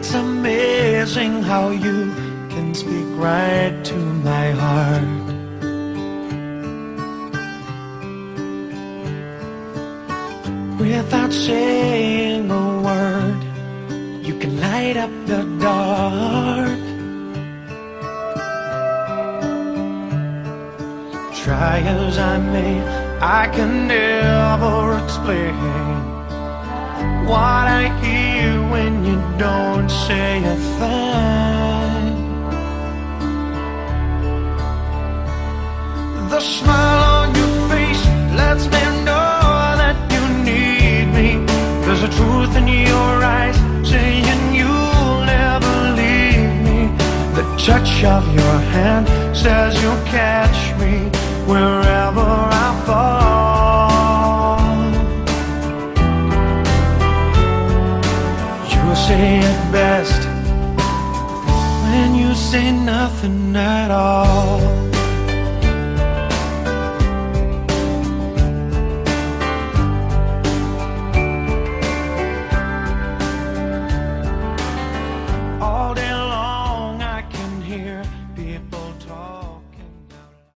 It's amazing how you can speak right to my heart. Without saying a word, you can light up the dark. Try as I may, I can never explain what I hear when you don't say a thing. The smile on your face lets me know that you need me. There's a truth in your eyes saying you'll never leave me. The touch of your hand says you'll catch me wherever I fall. You say it best when you say nothing at all.